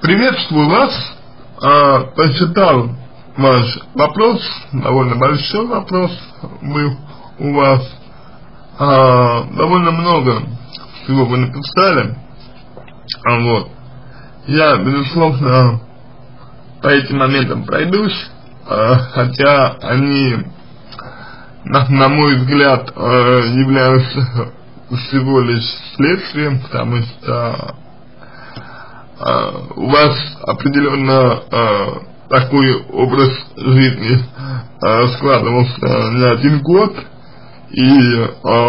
Приветствую вас. Прочитал ваш вопрос, довольно большой вопрос был у вас. Довольно много всего вы написали. Вот. Я, безусловно, по этим моментам пройдусь, хотя они, на мой взгляд, являются всего лишь следствием, потому что у вас определенно такой образ жизни складывался не один год, и,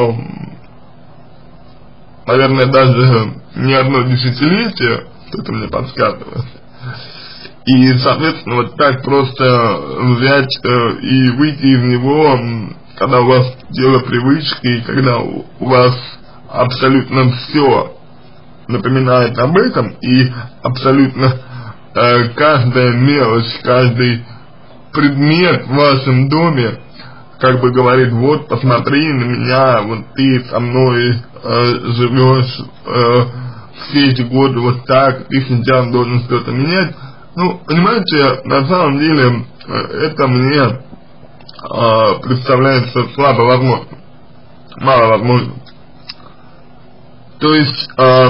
наверное, даже не одно десятилетие, это мне подсказывает. И, соответственно, вот так просто взять и выйти из него, когда у вас дело привычки, и когда у вас абсолютно все напоминает об этом, и абсолютно каждая мелочь, каждый предмет в вашем доме как бы говорит: вот посмотри на меня, вот ты со мной живешь все эти годы вот так, ты сейчас должен что-то менять. Ну, понимаете, на самом деле это мне представляется слабо возможным, мало возможным. То есть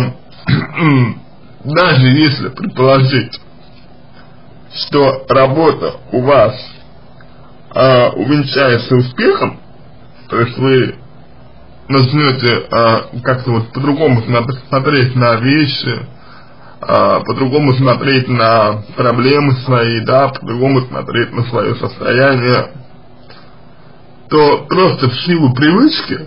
даже если предположить, что работа у вас увенчается успехом, то есть вы начнете как-то вот по-другому смотреть на вещи, по-другому смотреть на проблемы свои, да, по-другому смотреть на свое состояние, то просто в силу привычки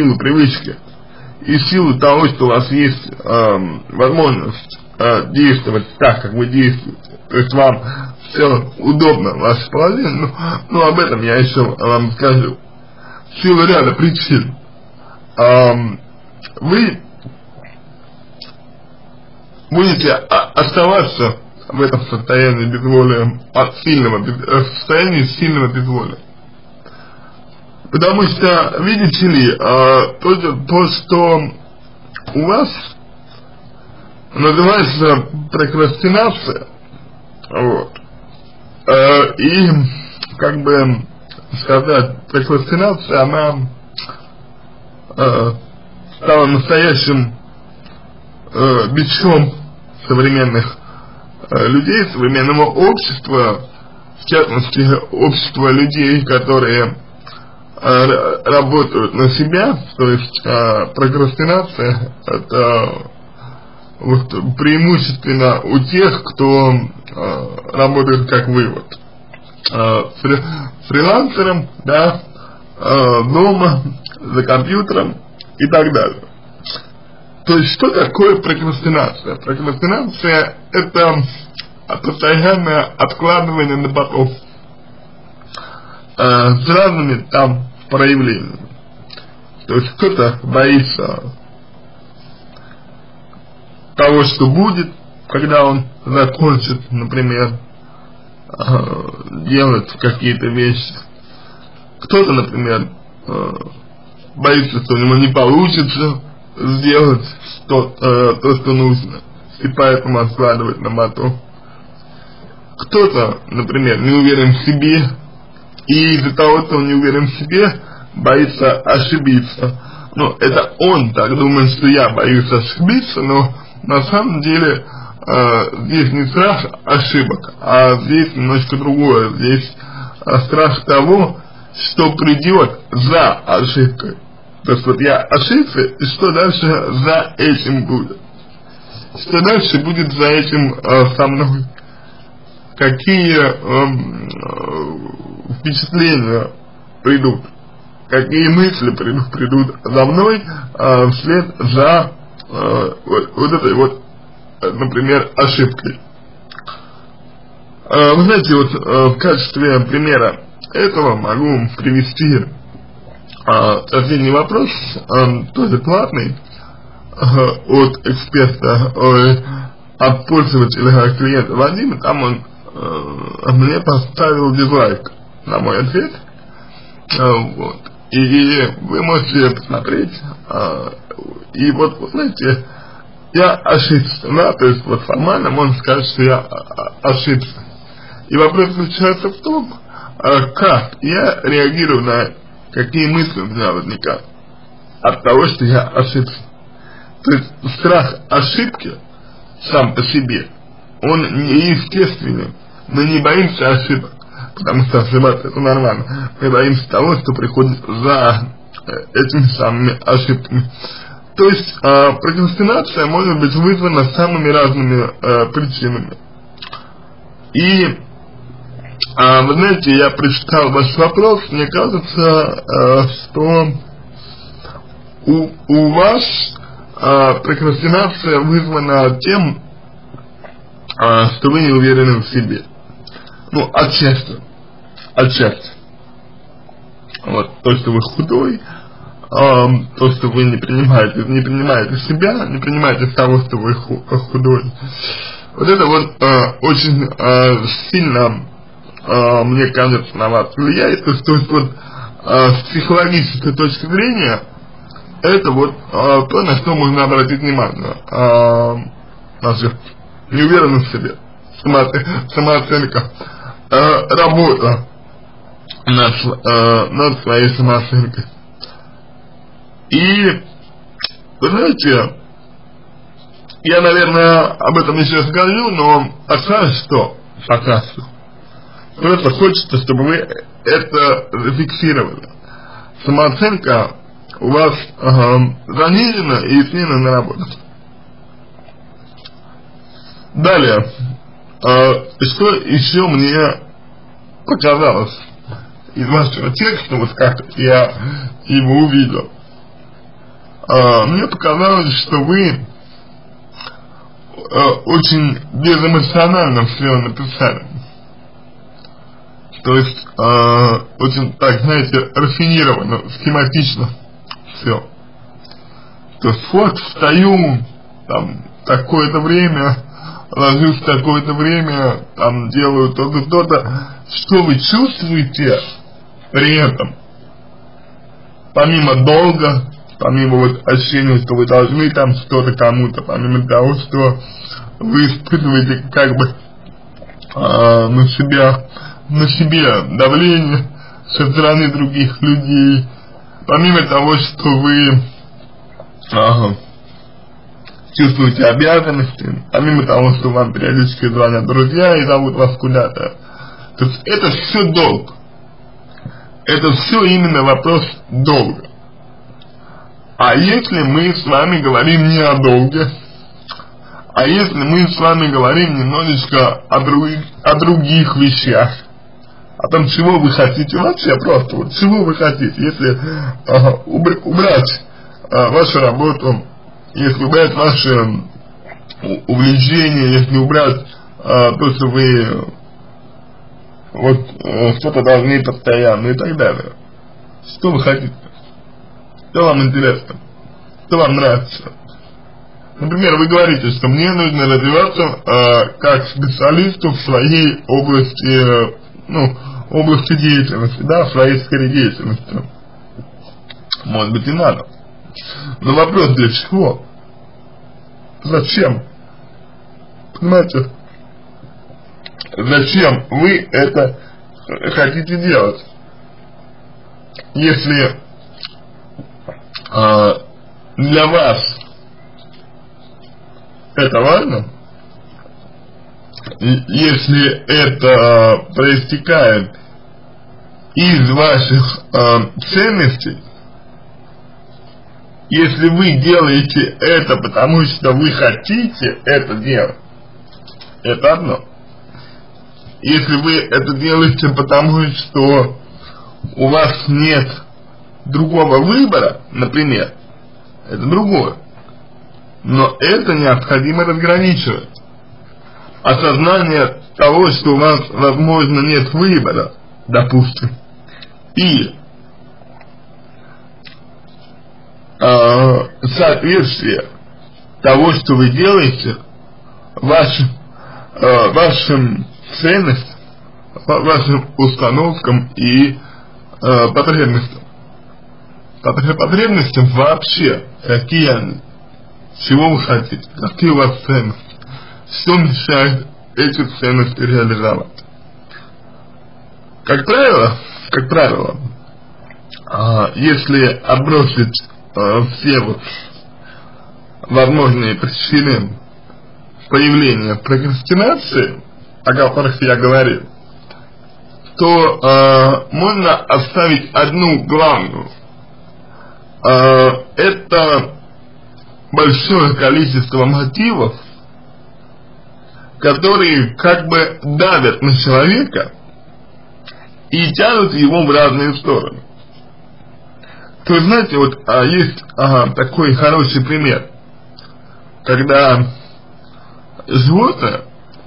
и в силу того, что у вас есть возможность действовать так, как вы действуете, то есть вам все удобно в вашем положении, ну об этом я еще вам скажу. В силу ряда причин вы будете оставаться в этом состоянии безволия, сильного безволия. Потому что, видите ли, то, что у вас называется прокрастинация, вот, и, как бы сказать, прокрастинация, она стала настоящим бичом современных людей, современного общества, в частности, общества людей, которые работают на себя. То есть прокрастинация — это вот преимущественно у тех, кто работает как вы, вот, фрилансером, да, дома, за компьютером и так далее. То есть что такое прокрастинация? Прокрастинация — это постоянное откладывание на потом с разными там проявлениями. То есть кто-то боится того, что будет, когда он закончит, например, делать какие-то вещи. Кто-то, например, боится, что у него не получится сделать то, что нужно, и поэтому откладывает на потом. Кто-то, например, не уверен в себе, и из-за того, что он не уверен в себе, боится ошибиться. Ну, это он так думает, что я боюсь ошибиться, но на самом деле здесь не страх ошибок, а здесь немножко другое. Здесь страх того, что придет за ошибкой. То есть вот я ошибся, и что дальше за этим будет? Что дальше будет за этим со мной? Какие впечатления придут? Какие мысли придут за мной вслед за вот этой вот, например, ошибкой? Вы знаете, вот в качестве примера этого могу привести последний вопрос, тоже платный, от эксперта, от пользователя, клиента Вадима. Там он мне поставил дизлайк на мой ответ, вот, и вы можете посмотреть, и вот, знаете, я ошибся, да, то есть вот формально можно сказать, что я ошибся. И вопрос заключается в том, как я реагирую на это, какие мысли у меня возникают от того, что я ошибся. То есть страх ошибки сам по себе, он неестественен. Мы не боимся ошибок, потому что ошибаться это нормально. Мы боимся того, что приходит за этими самыми ошибками. То есть прокрастинация может быть вызвана самыми разными причинами. И вы знаете, я прочитал ваш вопрос, мне кажется, что у вас прокрастинация вызвана тем, что вы не уверены в себе. Ну, отчасти. Вот, то, что вы худой, то, что вы не принимаете себя, не принимаете того, что вы худой. Вот это вот очень сильно, мне кажется, на вас влияет. То есть вот с психологической точки зрения, это вот то, на что можно обратить внимание. Наша неуверенность в себе, самооценка, работа над своей самооценкой. И, вы знаете, я, наверное, об этом еще скажу, но пока что, просто хочется, чтобы вы это зафиксировали. Самооценка у вас занижена, и с ней надо работать. Далее, что еще мне показалось из вашего текста, вот как я его увидел. Мне показалось, что вы очень безэмоционально все написали. То есть очень, так, знаете, рафинированно, схематично все. То есть вот встаю, там, такое-то время, ложусь в такое-то время, там, делаю то-то, то-то. Что вы чувствуете при этом? Помимо долга, помимо вот ощущения, что вы должны там что-то кому-то, помимо того, что вы испытываете как бы на себе давление со стороны других людей, помимо того, что вы чувствуете обязанности, помимо того, что вам периодически звонят друзья и зовут вас куда-то. То есть это все долг. Это все именно вопрос долга. А если мы с вами говорим не о долге, а если мы с вами говорим немножечко о других вещах, о том, чего вы хотите вообще, просто вот чего вы хотите, если убрать вашу работу, если убрать ваши увлечения, если убрать то, что вы вот что-то должны постоянно и так далее. Что вы хотите? Что вам интересно? Что вам нравится? Например, вы говорите, что мне нужно развиваться как специалисту в своей области, области деятельности, да, в своей сфере деятельности. Может быть и надо. Но вопрос для чего? Зачем? Понимаете? Зачем вы это хотите делать? Если для вас это важно, если это проистекает из ваших ценностей, если вы делаете это потому, что вы хотите это делать, это одно. Если вы это делаете потому, что у вас нет другого выбора, например, это другое. Но это необходимо разграничивать. Осознание того, что у вас, возможно, нет выбора, допустим, и соответствие того, что вы делаете, вашим ценностям, вашим установкам и потребностям. Потребностям вообще, какие они, чего вы хотите, какие у вас ценности, что мешает эти ценности реализовать. Как правило, если отбросить все вот возможные причины появления прокрастинации, о которых я говорил, то можно оставить одну главную. Это большое количество мотивов, которые как бы давят на человека и тянут его в разные стороны. То есть, знаете, вот есть такой хороший пример, когда животное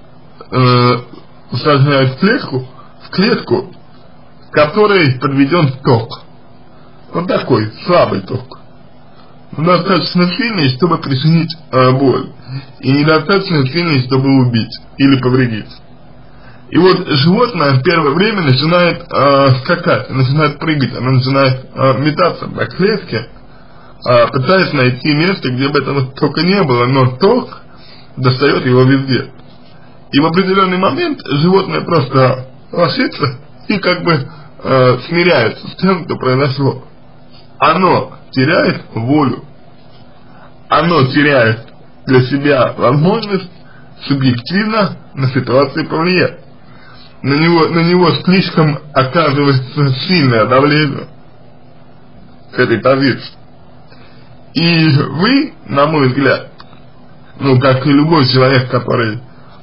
сажают в клетку, в которой подведен ток. Вот такой слабый ток. Достаточно сильный, чтобы причинить боль, и недостаточно сильный, чтобы убить или повредить. И вот животное в первое время начинает скакать, начинает прыгать, оно начинает метаться по клетке, пытаясь найти место, где бы этого тока не было, но ток достает его везде. И в определенный момент животное просто ложится и как бы смиряется с тем, что произошло. Оно теряет волю, оно теряет для себя возможность субъективно на ситуацию повлиять. На него слишком оказывается сильное давление к этой позиции. И вы, на мой взгляд, ну как и любой человек, который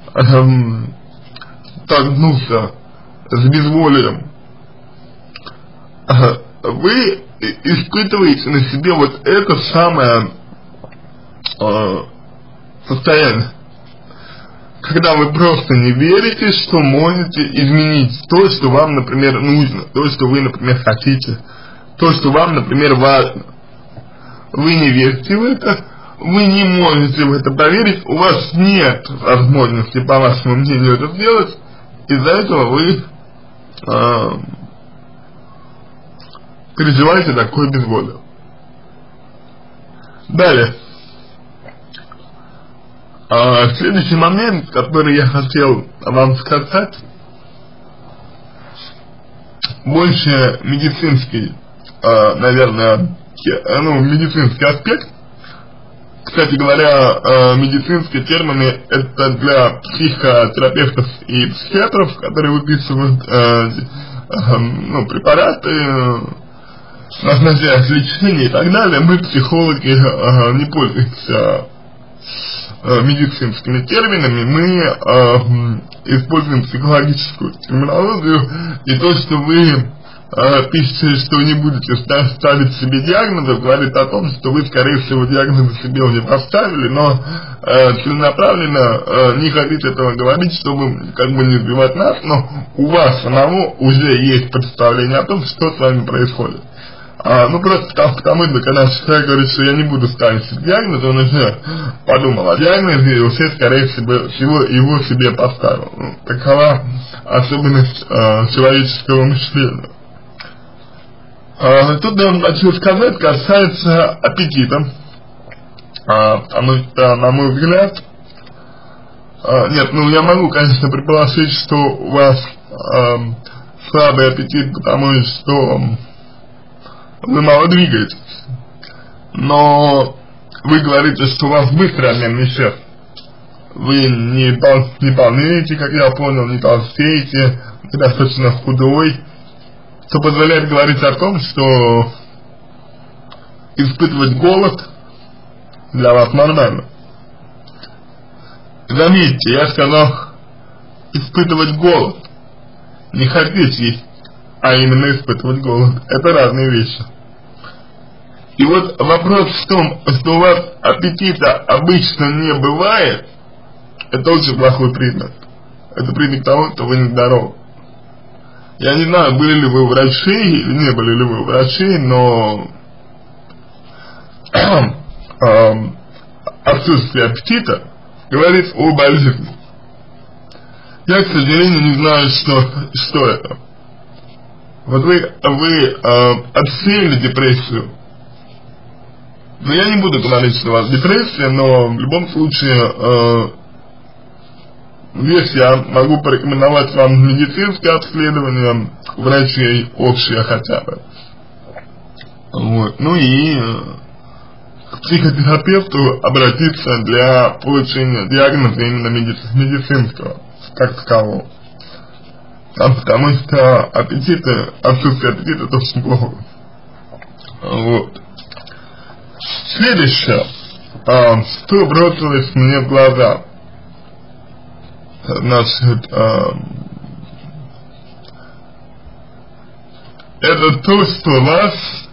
столкнулся с безволием, вы испытываете на себе вот это самое состояние, когда вы просто не верите, что можете изменить то, что вам, например, нужно, то, что вы, например, хотите, то, что вам, например, важно. Вы не верите в это, вы не можете в это поверить, у вас нет возможности, по вашему мнению, это сделать, из-за этого вы переживаете такое безволие. Далее. Следующий момент, который я хотел вам сказать, больше медицинский, наверное, медицинский аспект. Кстати говоря, медицинские термины — это для психотерапевтов и психиатров, которые выписывают препараты, назначают лечение и так далее. Мы, психологи, не пользуемся медицинскими терминами, мы используем психологическую терминологию, и то, что вы пишете, что не будете ставить себе диагнозы, говорит о том, что вы, скорее всего, диагнозы себе уже поставили, но целенаправленно не хотите этого говорить, чтобы как бы не сбивать нас, но у вас самого уже есть представление о том, что с вами происходит. Просто потому что когда человек говорит, что я не буду ставить себе диагноз, он уже подумал о диагнозе и уже, скорее всего, его себе поставил. Такова особенность человеческого мышления. Тут я вам хочу сказать, касается аппетита, потому что, на мой взгляд, я могу, конечно, предположить, что у вас слабый аппетит, потому что вы мало двигаетесь, но вы говорите, что у вас быстрый обмен веществ, вы не полнеете, как я понял, не толстеете, вы достаточно худой, что позволяет говорить о том, что испытывать голод для вас нормально. Заметьте, я сказал испытывать голод, не хотеть есть, а именно испытывать голод. Это разные вещи. И вот вопрос в том, что у вас аппетита обычно не бывает, это очень плохой признак. Это признак того, что вы нездоровы. Я не знаю, были ли вы у врачей или не были ли вы у врачей, но отсутствие аппетита говорит о болезни. Я, к сожалению, не знаю, что это. Вот вы отсеяли депрессию, Но я не буду говорить, что у вас депрессия, но в любом случае, здесь я могу порекомендовать вам медицинское обследование врачей, общее хотя бы. Вот. Ну и к психотерапевту обратиться для получения диагноза именно медицинского, как такового. Потому что отсутствие аппетита это очень плохо. Вот. Следующее, что бросилось мне в глаза, значит, это то, что вас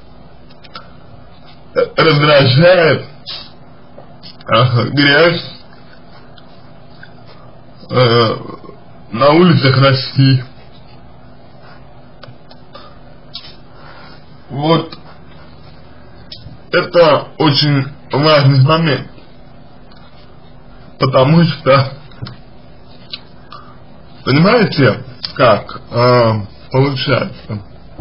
раздражает грязь на улицах России. Вот это очень важный момент, потому что, понимаете, как получается,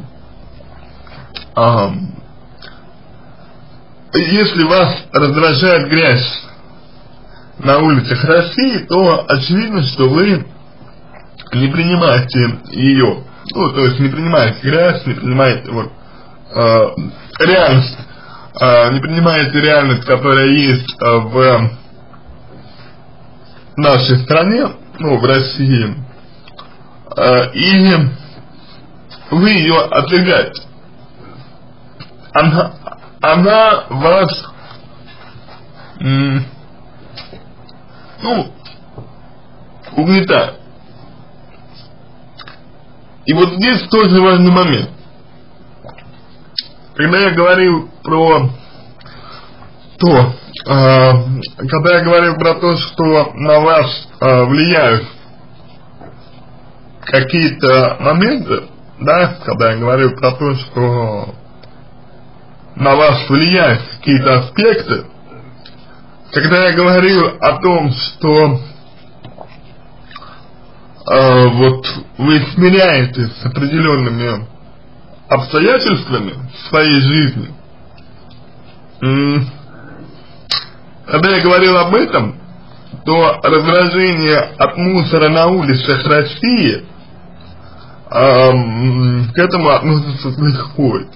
если вас раздражает грязь на улицах России, то очевидно, что вы не принимаете ее, ну, то есть не принимаете грязь, не принимаете вот реальность, не принимаете реальность, которая есть в нашей стране, ну, в России, и вы ее отвергаете. Она вас, ну, угнетает. И вот здесь тоже важный момент. Когда я говорил про то, что на вас влияют какие-то моменты, да, когда я говорил про то, что на вас влияют какие-то аспекты, когда я говорил о том, что вот вы смиряетесь с определенными обстоятельствами в своей жизни, когда я говорил об этом, то раздражение от мусора на улицах России к этому относится с лихвой.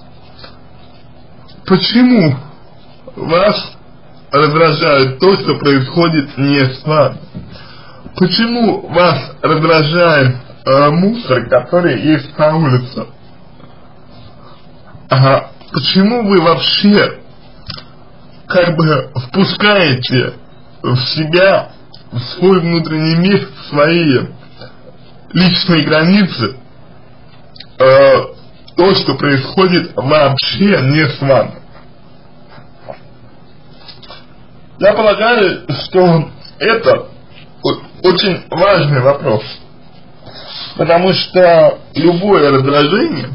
Почему вас раздражает то, что происходит не с вами? Почему вас раздражает мусор, который есть на улице? Почему вы вообще как бы впускаете в себя, в свой внутренний мир, в свои личные границы, то, что происходит вообще не с вами? Я полагаю, что это очень важный вопрос, потому что любое раздражение,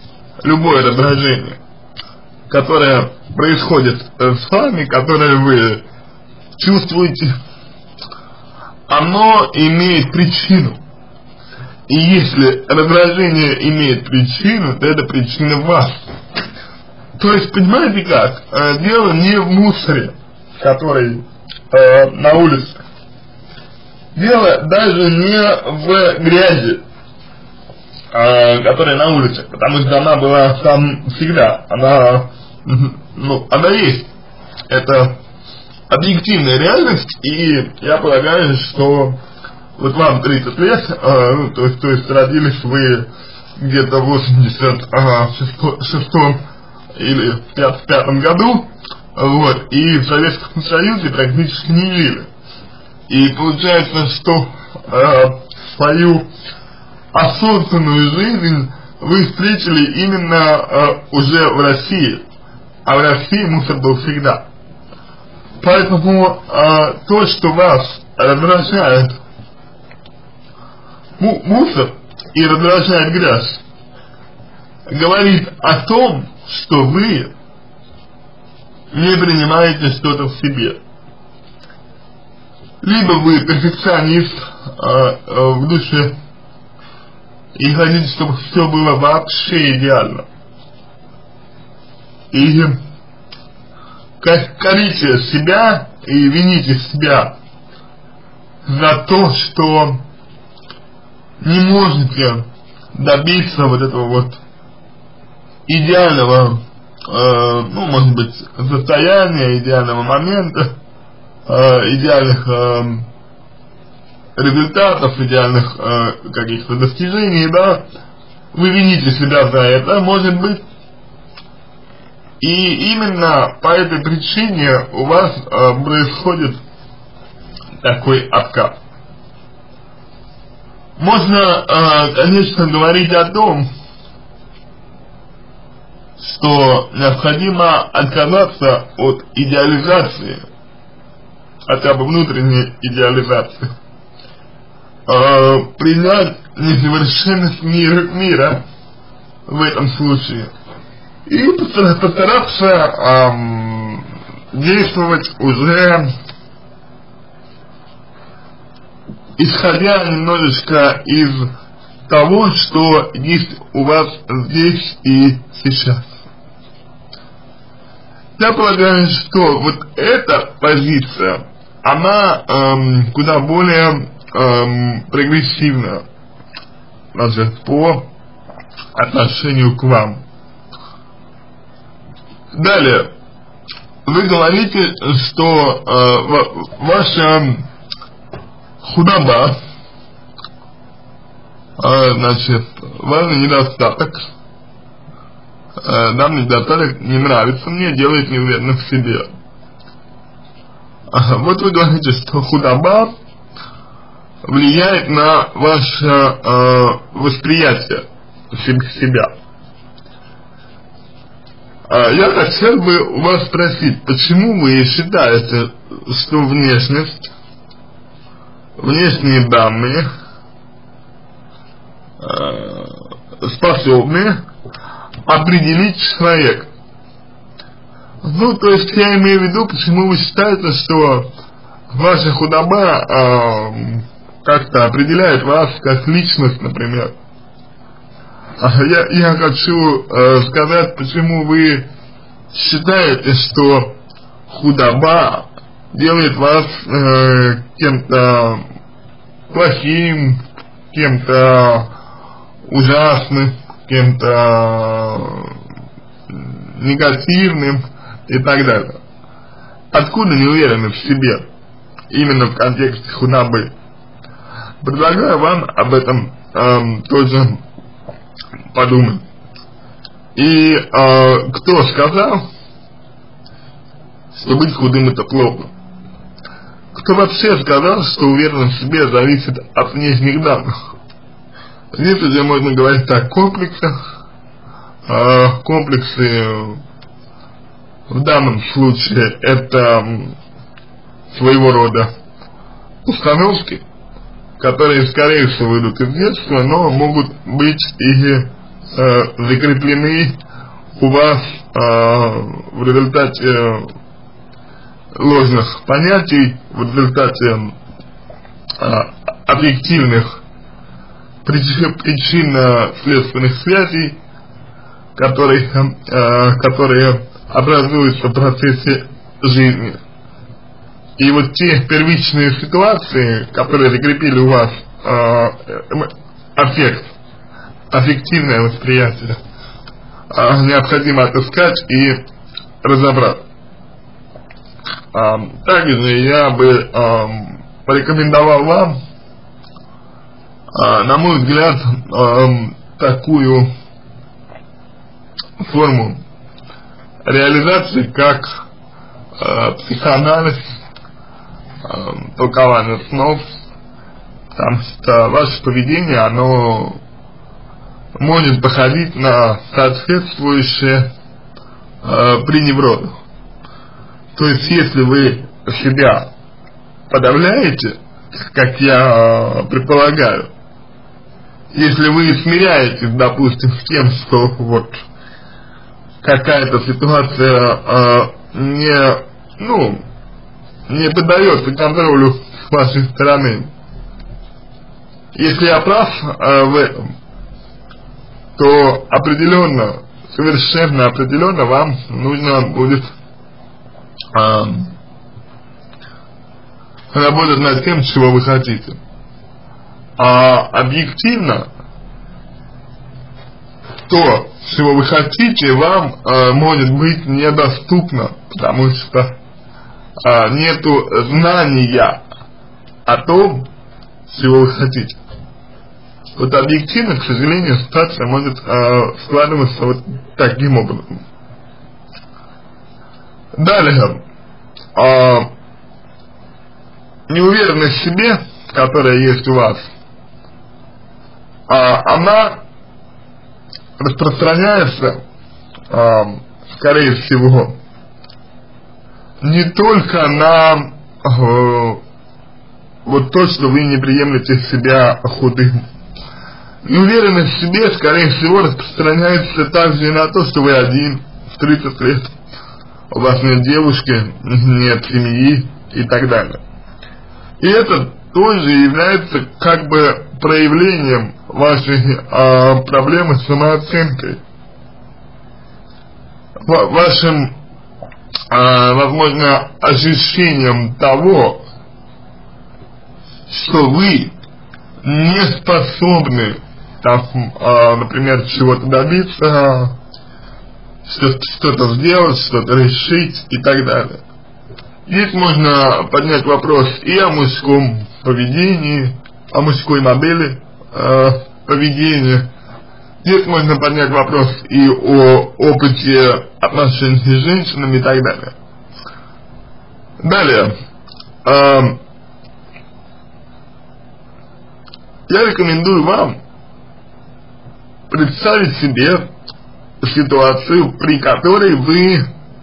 которое происходит с вами, которое вы чувствуете, оно имеет причину. И если раздражение имеет причину, то это причина в вас. То есть, понимаете как? Дело не в мусоре, который на улице. Дело даже не в грязи, которая на улице, потому что она была там всегда. Она есть. Это объективная реальность, и я полагаю, что вот вам 30 лет, то есть родились вы где-то в 86-м или 55-м году, вот, и в Советском Союзе практически не жили. И получается, что свою осознанную жизнь вы встретили именно уже в России, а в России мусор был всегда. Поэтому то, что вас раздражает мусор и раздражает грязь, говорит о том, что вы не принимаете что-то в себе. Либо вы перфекционист в душе и хотите, чтобы все было вообще идеально. И корите себя и вините себя за то, что не можете добиться вот этого вот идеального, ну, может быть, состояния, идеального момента, идеальных результатов, идеальных каких-то достижений, да, вы вините себя за это, может быть, и именно по этой причине у вас происходит такой откат. Можно, конечно, говорить о том, что необходимо отказаться от идеализации, хотя бы внутренней идеализации, признать несовершенность мира в этом случае и постараться действовать уже исходя немножечко из того, что есть у вас здесь и сейчас. Я полагаю, что вот эта позиция, она куда более прогрессивна, значит, по отношению к вам. Далее, вы говорите, что ваша худоба, значит, важный недостаток, данный недостаток не нравится мне, делает неуверенным в себе. Вот вы говорите, что худоба влияет на ваше восприятие себя. Я хотел бы у вас спросить, почему вы считаете, что внешность, внешние данные способны определить человека? Ну, то есть я имею в виду, почему вы считаете, что ваша худоба как-то определяет вас как личность, например. Я хочу сказать, почему вы считаете, что худоба делает вас кем-то плохим, кем-то ужасным, кем-то негативным и так далее. Откуда неуверенность в себе, именно в контексте худобы? Предлагаю вам об этом тоже подумать. И кто сказал, что быть худым это плохо? Кто вообще сказал, что уверенность в себе зависит от внешних данных? Здесь уже можно говорить о комплексах. Комплексы в данном случае это своего рода установки, которые, скорее всего, идут из детства, но могут быть и закреплены у вас в результате ложных понятий, в результате объективных причинно-следственных связей, которые образуются в процессе жизни. И вот те первичные ситуации, которые закрепили у вас аффективное восприятие, необходимо отыскать и разобрать. Также я бы порекомендовал вам, на мой взгляд, такую форму реализации, как психоанализ, толкование снов, потому что ваше поведение, оно может походить на соответствующее при неврозах. То есть, если вы себя подавляете, как я предполагаю, если вы смиряетесь, допустим, с тем, что вот какая-то ситуация не поддается контролю с вашей стороны, если я прав в этом, то определенно, совершенно определенно вам нужно будет работать над тем, чего вы хотите. А объективно то, чего вы хотите, вам может быть недоступно, потому что нету знания о том, чего вы хотите. Вот объективно, к сожалению, ситуация может складываться вот таким образом. Далее, неуверенность в себе, которая есть у вас, она распространяется, скорее всего, не только на вот то, что вы не приемлете себя худым. Неуверенность в себе, скорее всего, распространяется также и на то, что вы один в 30 лет, у вас нет девушки, нет семьи и так далее. И это тоже является как бы проявлением вашей проблемы с самооценкой, вашим, возможно, ощущением того, что вы не способны, например, чего-то добиться, что-то сделать, что-то решить и так далее. Здесь можно поднять вопрос и о мужском поведении, о мужской модели поведения. Здесь можно поднять вопрос и о опыте отношений с женщинами и так далее. Далее. Я рекомендую вам представить себе ситуацию, при которой вы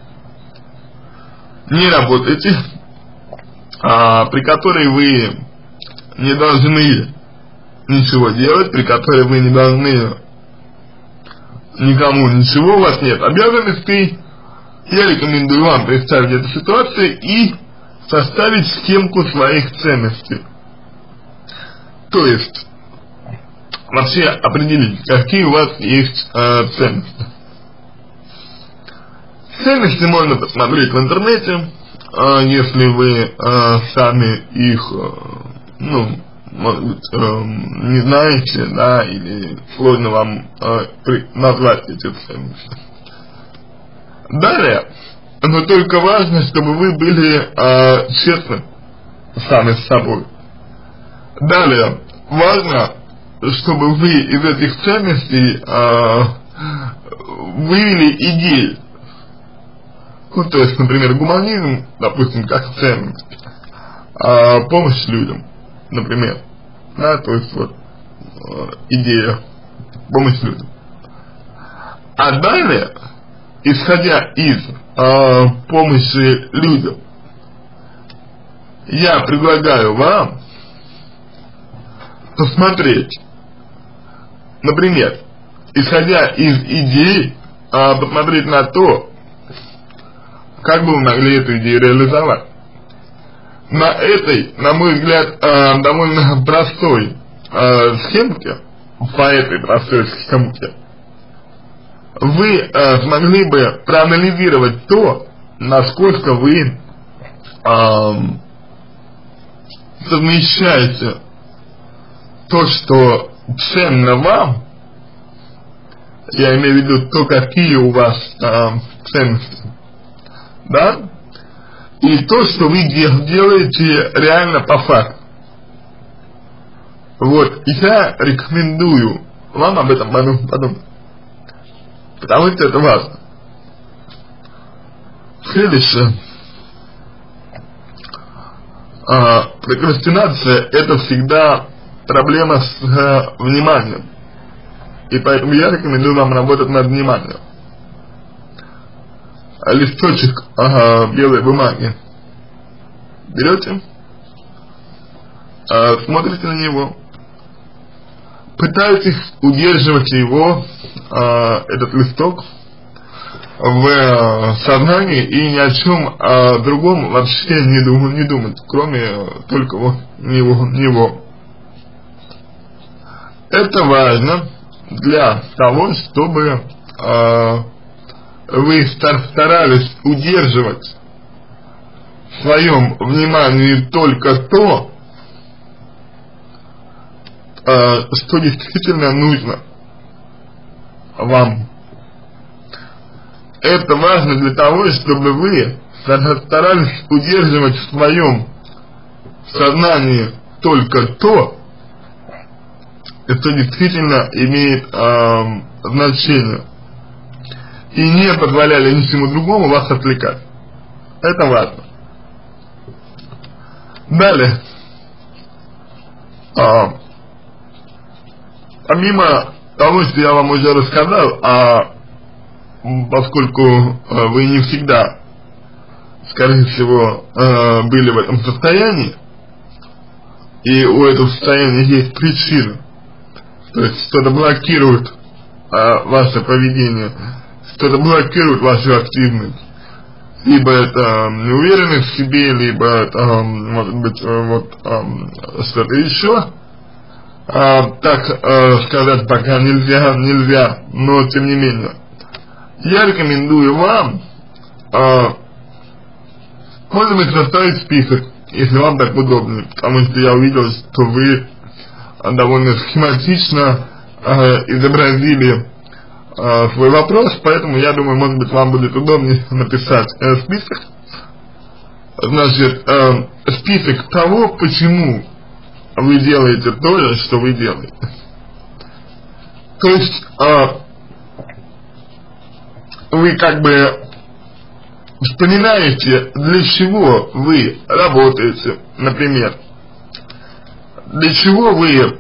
не работаете, при которой вы не должны ничего делать, при которой вы не должны никому ничего, у вас нет обязанностей. Я рекомендую вам представить эту ситуацию и составить схемку своих ценностей. То есть, вообще определить, какие у вас есть ценности. Ценности можно посмотреть в интернете, если вы сами их, может быть, не знаете, да, или сложно вам назвать эти ценности. Далее, но только важно, чтобы вы были честны сами с собой. Далее, важно, чтобы вы из этих ценностей вывели идеи. Ну, то есть, например, гуманизм, допустим, как ценность, помощь людям, например, да, то есть вот идея помощь людям. А далее, исходя из помощи людям, я предлагаю вам посмотреть, например, исходя из идей, посмотреть на то, как бы вы могли эту идею реализовать. На этой, на мой взгляд, довольно простой схемке, по этой простой схемке, вы смогли бы проанализировать то, насколько вы совмещаете то, что ценно вам, я имею в виду то, какие у вас ценности, да, и то, что вы делаете реально по факту. Вот, я рекомендую вам об этом подумать, потому что это важно. Следующее. Прокрастинация — это всегда проблема с вниманием. И поэтому я рекомендую вам работать над вниманием. Листочек белой бумаги берете, смотрите на него, пытаетесь удерживать его, этот листок, в сознании и ни о чем другом вообще не думать, кроме только вот него. Это важно для того, чтобы вы старались удерживать в своем внимании только то, что действительно нужно вам. Это важно для того, чтобы вы старались удерживать в своем сознании только то, что действительно имеет значение, и не позволяли ничему другому вас отвлекать. Это важно. Далее, помимо того, что я вам уже рассказал, поскольку вы не всегда, скорее всего, были в этом состоянии, и у этого состояния есть причина, то есть что-то блокирует ваше поведение, что-то блокирует вашу активность, либо это неуверенность в себе, либо это, может быть, что-то еще, так сказать пока нельзя, но тем не менее, я рекомендую вам, может быть, составить список, если вам так удобнее, потому что я увидел, что вы довольно схематично изобразили свой вопрос, поэтому я думаю, может быть, вам будет удобнее написать список. Значит, список того, почему вы делаете то, что вы делаете. То есть, вы как бы вспоминаете, для чего вы работаете, например, для чего вы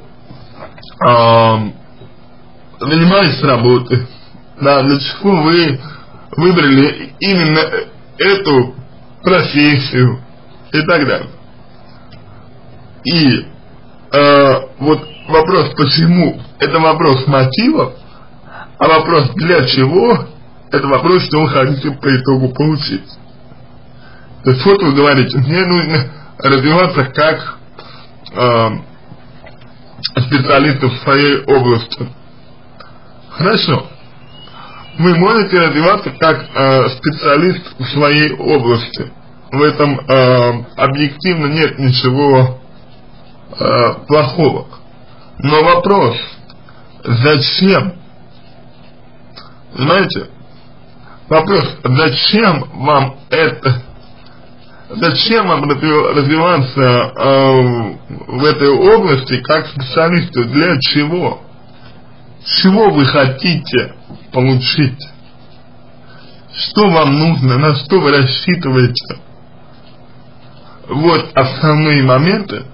занимаетесь работой, да, для чего вы выбрали именно эту профессию и так далее. И вот вопрос «почему» — это вопрос мотивов, а вопрос «для чего» — это вопрос, что вы хотите по итогу получить. То есть вот вы говорите, мне нужно развиваться как специалиста в своей области. Хорошо. Вы можете развиваться как специалист в своей области. В этом объективно нет ничего плохого. Но вопрос, зачем? Понимаете? Вопрос, зачем вам это? Зачем вам развиваться в этой области как специалисту? Для чего? Чего вы хотите получить? Что вам нужно? На что вы рассчитываете? Вот основные моменты,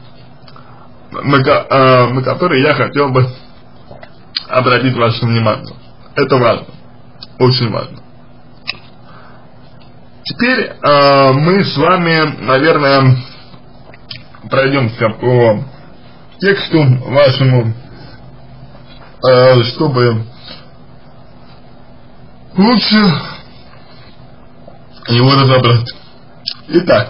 на которые я хотел бы обратить ваше внимание. Это важно. Очень важно. Теперь мы с вами, наверное, пройдемся по тексту вашему, чтобы лучше его разобрать. Итак,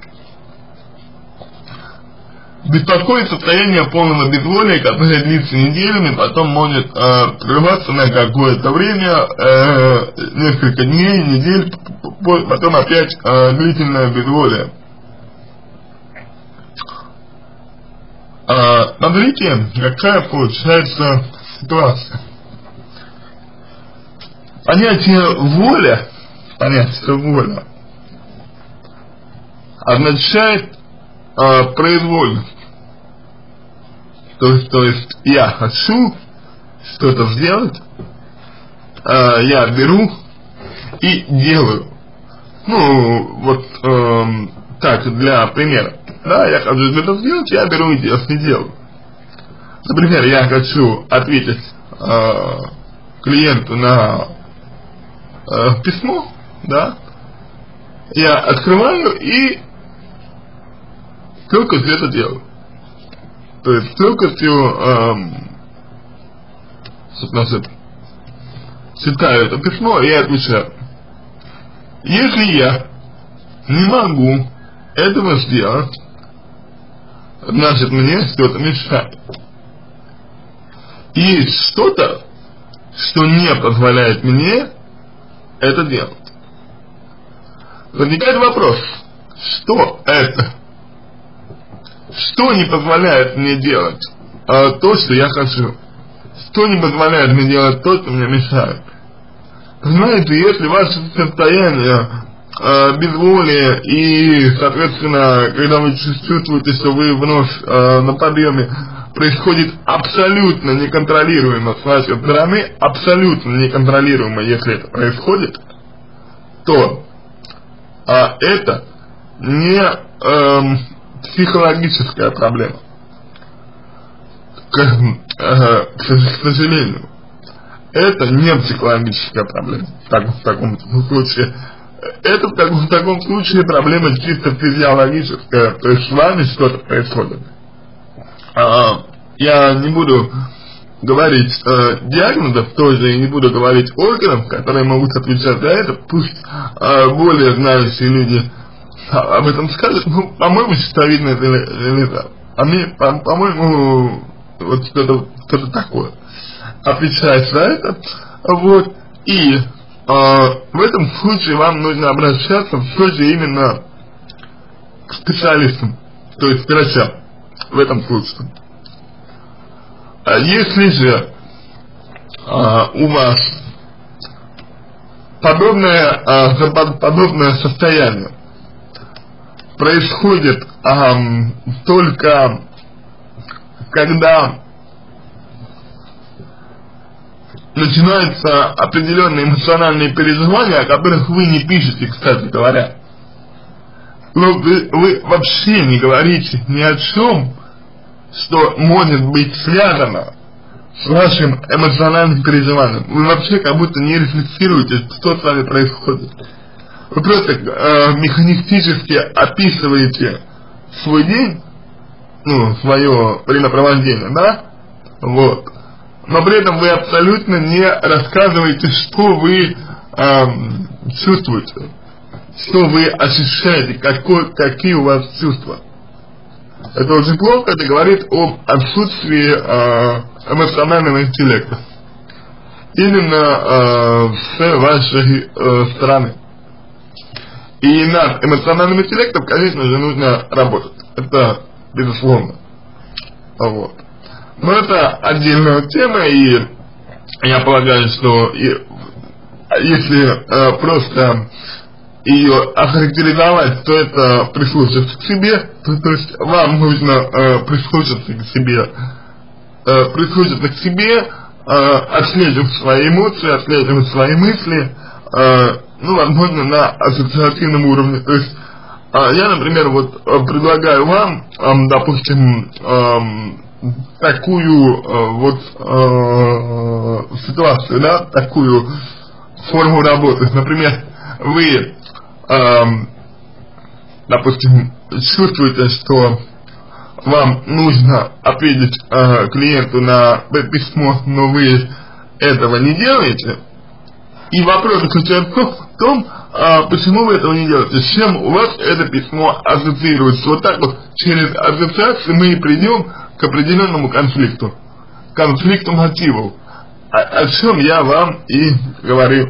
беспокоит состояние полного безволия, которое длится неделями, потом может прерваться на какое-то время, несколько дней, недель, потом опять длительное безволие. Смотрите, какая получается ситуация. Понятие воля означает произвольность. То есть я хочу что-то сделать, я беру и делаю. Ну, вот так, для примера. Да, я хочу что-то сделать, я беру и делаю. Например, я хочу ответить клиенту на письмо, да, я открываю и с легкостью это делаю. То есть с легкостью читаю это письмо и отвечаю. Если я не могу этого сделать, значит мне что-то мешает. Есть что-то, что не позволяет мне это делать. Возникает вопрос, что это? Что не позволяет мне делать то, что я хочу? Что не позволяет мне делать то, что мне мешает? Знаете, если ваше состояние безволия и, соответственно, когда вы чувствуете, что вы вновь на подъеме, происходит абсолютно неконтролируемо с вашей стороны, абсолютно неконтролируемо, если это происходит, то это не психологическая проблема, к сожалению. Это не психологическая проблема в таком случае. Это в таком случае проблема чисто физиологическая, то есть с вами что-то происходит. Я не буду говорить диагнозов тоже, и не буду говорить органов, которые могут отвечать за это, пусть более знающие люди об этом скажут. Ну, по-моему, щитовидная железа. По-моему, вот что-то такое отвечает за это. Вот. И в этом случае вам нужно обращаться все же именно к специалистам, то есть к врачам в этом случае. Если же у вас подобное состояние происходит только когда начинаются определенные эмоциональные переживания, о которых вы не пишете, кстати говоря. Но вы вообще не говорите ни о чем, что может быть связано с вашим эмоциональным переживанием. Вы вообще как будто не рефлексируете, что с вами происходит. Вы просто механистически описываете свой день, ну, свое времяпровождение, да? Вот. Но при этом вы абсолютно не рассказываете, что вы чувствуете, что вы ощущаете, какие у вас чувства. Это очень плохо, это говорит об отсутствии эмоционального интеллекта. Именно с вашей стороны. И над эмоциональным интеллектом, конечно же, нужно работать. Это безусловно. Вот. Но это отдельная тема, и я полагаю, что если просто ее охарактеризовать, то это прислушаться к себе, то есть вам нужно прислушаться к себе, отслеживать свои эмоции, отслеживать свои мысли, ну, возможно, на ассоциативном уровне. То есть я, например, вот предлагаю вам, допустим, такую ситуацию, да, такую форму работы. Например, вы, допустим, чувствуете, что вам нужно ответить клиенту на письмо, но вы этого не делаете, и вопрос заключается в том, почему вы этого не делаете, с чем у вас это письмо ассоциируется. Вот так вот через ассоциацию мы и придем к определенному конфликту мотивов, о чем я вам и говорил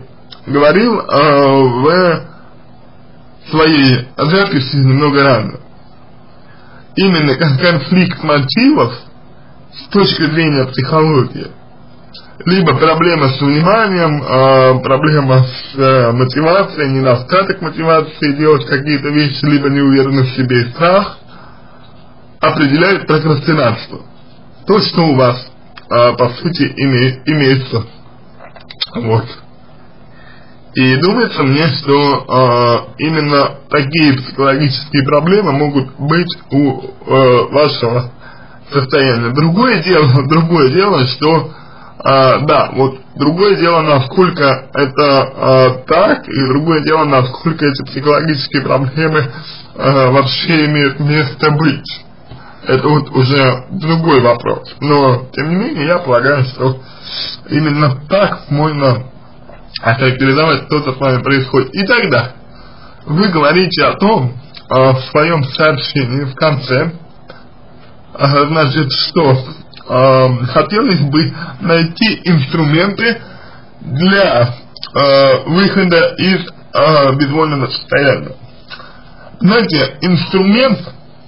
в своей записи немного ранее. Именно как конфликт мотивов с точки зрения психологии, либо проблема с вниманием, проблема с мотивацией, недостаток мотивации делать какие-то вещи, либо неуверенность в себе и страх, определяет прокрастинацию. То, что у вас, по сути, имеется. Вот. И думается мне, что именно такие психологические проблемы могут быть у вашего состояния. Другое дело, что да, вот другое дело, насколько это так, и другое дело, насколько эти психологические проблемы вообще имеют место быть. Это вот уже другой вопрос. Но, тем не менее, я полагаю, что именно так можно охарактеризовать то, что с вами происходит. И тогда вы говорите о том, в своем сообщении в конце, значит, что хотелось бы найти инструменты для выхода из безвольного состояния. Знаете, инструмент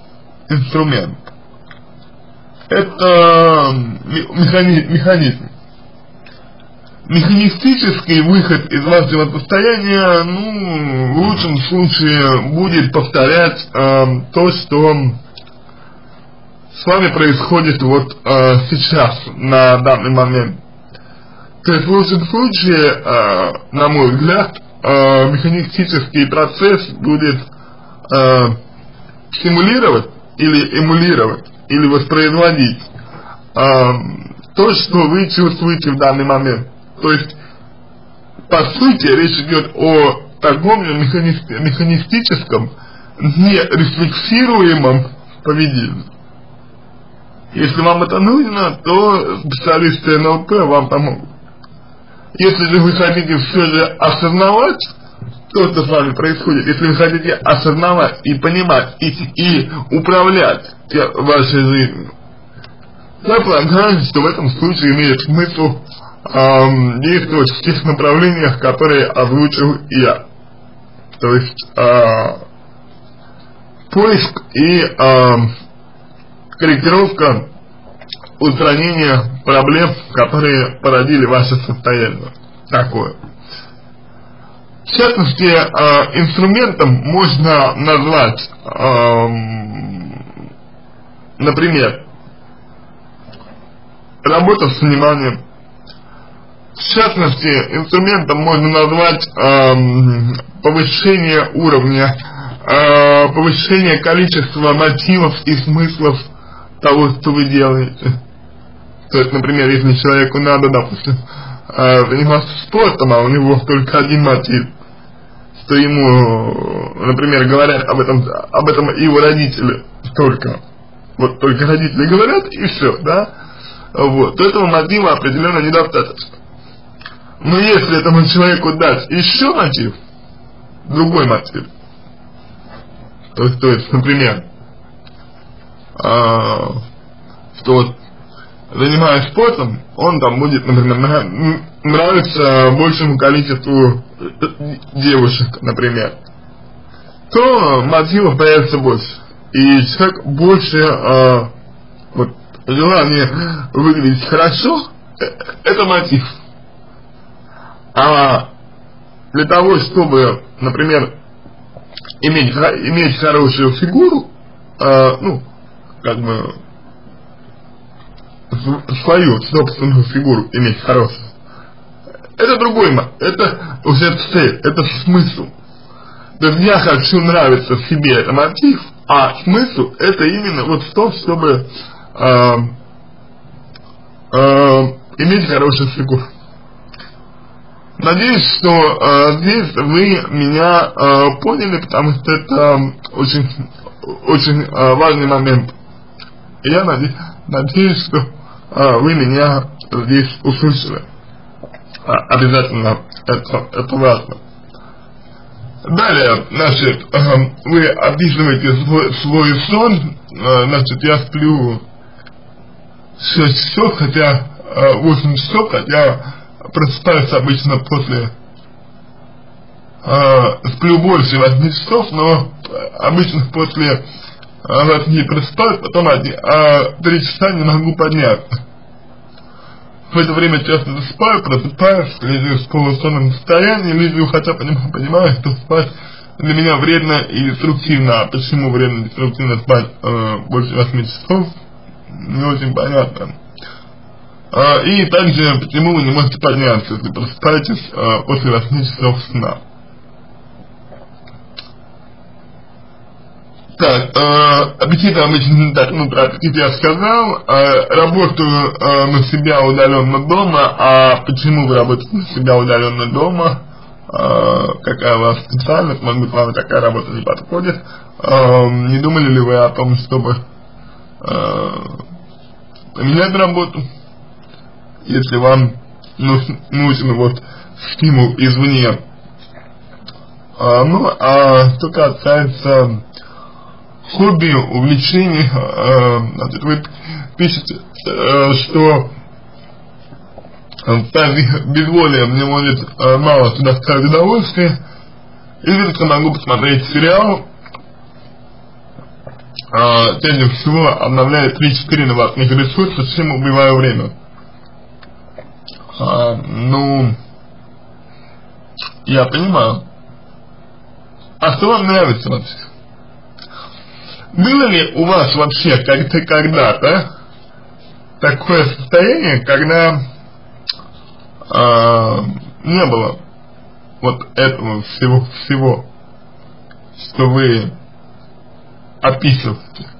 это механизм. Механистический выход из вашего состояния, ну, в лучшем случае будет повторять то, что с вами происходит вот сейчас, на данный момент. То есть в лучшем случае, на мой взгляд, механистический процесс будет стимулировать или эмулировать, или воспроизводить то, что вы чувствуете в данный момент. То есть, по сути, речь идет о таком же механистическом, нерефлексируемом поведении. Если вам это нужно, то специалисты НЛП вам помогут. Если же вы хотите все же осознавать то, что с вами происходит, если вы хотите осознавать и понимать, и управлять вашей жизнью, я полагаю, что в этом случае имеет смысл действовать в тех направлениях, которые озвучил я. То есть поиск и корректировка, устранение проблем, которые породили ваше состояние такое. В частности, инструментом можно назвать, например, работа с вниманием. В частности, инструментом можно назвать повышение уровня, повышение количества мотивов и смыслов того, что вы делаете. То есть, например, если человеку надо, допустим, заниматься спортом, а у него только один мотив, что ему, например, говорят об этом его родители только. Вот только родители говорят, и все, да? Вот, то этого мотива определенно недостаточно. Но если этому человеку дать еще мотив, другой мотив, то есть, например, что вот, занимаясь спортом, он там будет, например, нравиться большему количеству девушек, например, то мотивов появится больше. И человек больше вот, желание выглядеть хорошо, это мотив. А для того, чтобы, например, иметь хорошую фигуру, ну, как бы, свою собственную фигуру иметь хорошую, это другой, это уже цель, это смысл. То есть я хочу нравиться себе, это мотив, а смысл это именно вот в том, чтобы иметь хорошую фигуру. Надеюсь, что здесь вы меня поняли, потому что это очень важный момент. И я надеюсь, что вы меня здесь услышали. Обязательно это важно. Далее, значит, вы описываете свой сон. Значит, я сплю 6 часов, хотя 8 часов, хотя просыпаюсь обычно после, сплю больше 8 часов, но обычно после 8 просыпаюсь, потом 3 часа не могу подняться. В это время часто засыпаю, просыпаюсь, лежу в полусонном состоянии, лежу, хотя понимаю, что спать для меня вредно и деструктивно. А почему вредно и деструктивно спать больше 8 часов, не очень понятно. И также, почему вы не можете подняться, если просыпаетесь после 8 часов сна. Так, аппетит обычно так, ну, про аппетит я сказал, работаю на себя удаленно дома. А почему вы работаете на себя удаленно дома? Какая у вас специальность, может быть, вам такая работа не подходит? Не думали ли вы о том, чтобы поменять работу, если вам нужен вот стимул извне? Ну, а что касается хобби, увлечений, значит, вы пишете, что безволие мне может мало доставить удовольствия, изредка могу посмотреть сериал, чаще всего обновляю 3-4 новостных ресурса, чем убиваю время. Ну, я понимаю. А что вам нравится вообще? Было ли у вас вообще когда-то такое состояние, когда не было вот этого всего, что вы описываете?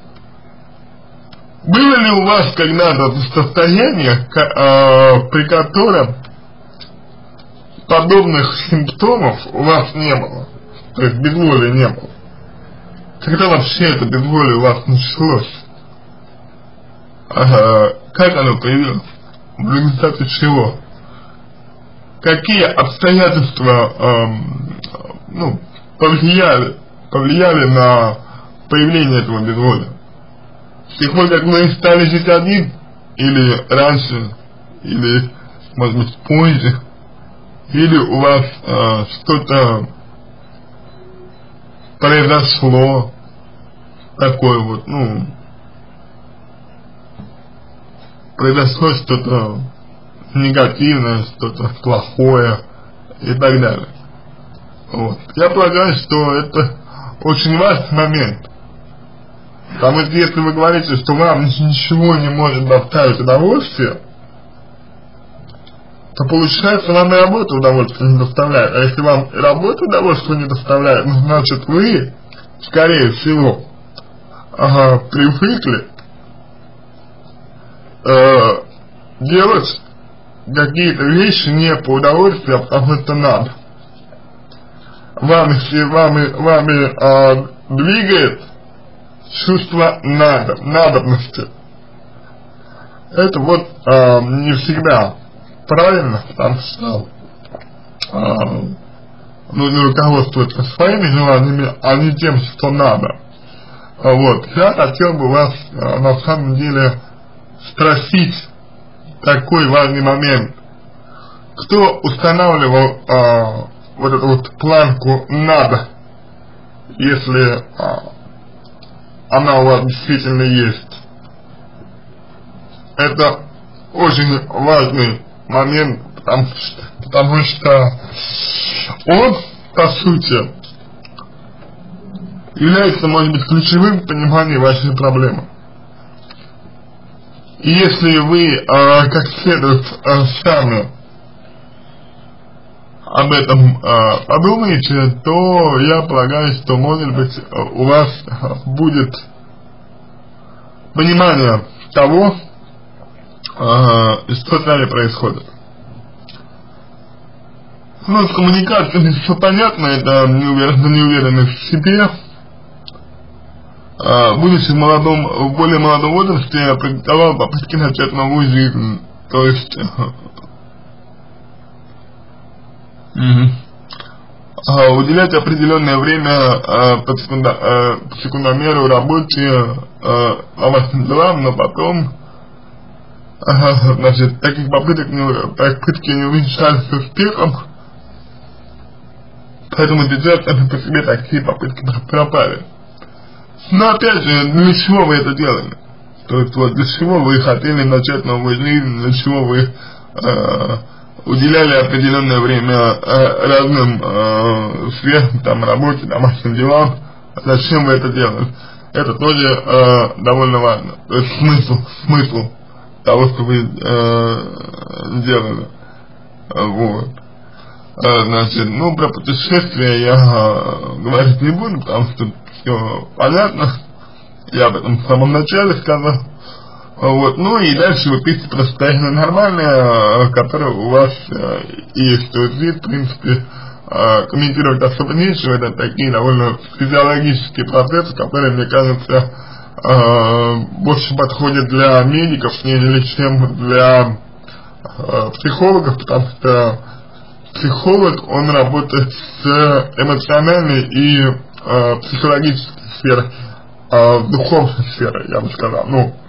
Было ли у вас когда-то состояние, при котором подобных симптомов у вас не было? То есть безволия не было? Когда вообще это безволие у вас началось? Как оно появилось? В результате чего? Какие обстоятельства повлияли на появление этого безволия? С тех пор, как вы стали жить один, или раньше, или, может быть, позже, или у вас что-то произошло такое вот, произошло что-то негативное, что-то плохое и так далее. Вот. Я полагаю, что это очень важный момент. Потому что если вы говорите, что вам ничего не может доставить удовольствие, то получается, вам и работа удовольствия не доставляет. А если вам и работа удовольствия не доставляет, значит вы, скорее всего, привыкли делать какие-то вещи не по удовольствию, а потому что надо. Вами двигает чувство надобности. Это вот не всегда правильно, потому что нужно руководствоваться своими желаниями, а не тем, что надо. Вот. Я хотел бы вас на самом деле спросить такой важный момент. Кто устанавливал вот эту вот планку «надо», если она у вас действительно есть? Это очень важный момент, потому что он, по сути, является, может быть, ключевым в понимании вашей проблемы. И если вы как следует сами об этом подумаете, то я полагаю, что, может быть, у вас будет понимание того, что с вами происходит. Ну, с коммуникациями все понятно, это неуверенность в себе. Будучи в более молодом возрасте, я практиковал попытки начать новую жизнь, то есть уделять определенное время по секундомеру работе, домашним делам, но потом значит, таких попытки не увенчались успехом, поэтому сейчас сами по себе такие попытки пропали. Но опять же, для чего вы это делали? То есть вот для чего вы хотели начать новую жизнь, для чего вы уделяли определенное время разным сферам, там, работе, домашним делам, зачем вы это делали? Это тоже довольно важно. То есть смысл того, что вы делали. Вот. Значит, про путешествия я говорить не буду, потому что все понятно. Я об этом в самом начале сказал. Вот, и дальше вы пишете про состояние нормальное, которое у вас есть. То есть, в принципе, комментировать особо нечего. Это такие довольно физиологические процессы, которые, мне кажется, больше подходят для медиков, нежели чем для психологов, потому что психолог, он работает с эмоциональной и психологической сферой, духовной сферой, я бы сказал,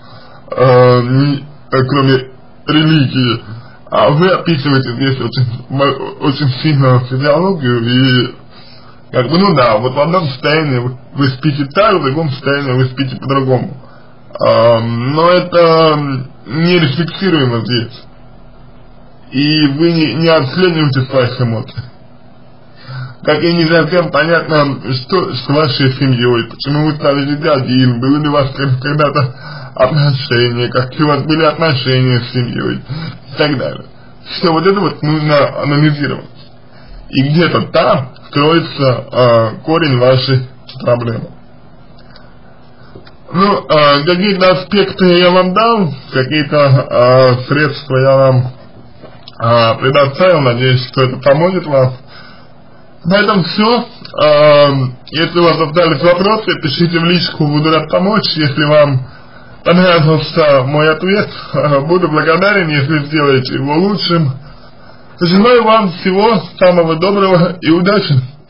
кроме религии. А вы описываете здесь очень сильно физиологию, и как бы, ну да, вот в одном состоянии вы спите так, в другом состоянии вы спите по-другому. Но это не рефлексируемо здесь. И вы не отслеживаете своих эмоций. Как и не совсем понятно, что с вашей семьей, почему вы стали жить один, были ли у вас когда-то отношения, какие у вас были отношения с семьей и так далее. Все вот это вот нужно анализировать. И где-то там кроется корень вашей проблемы. Ну, какие-то аспекты я вам дал, какие-то средства я вам предоставил, надеюсь, что это поможет вам. На этом все. Если у вас остались вопросы, пишите в личку, буду рад помочь. Если вам понравился мой ответ, буду благодарен, если сделаете его лучшим. Желаю вам всего самого доброго и удачи!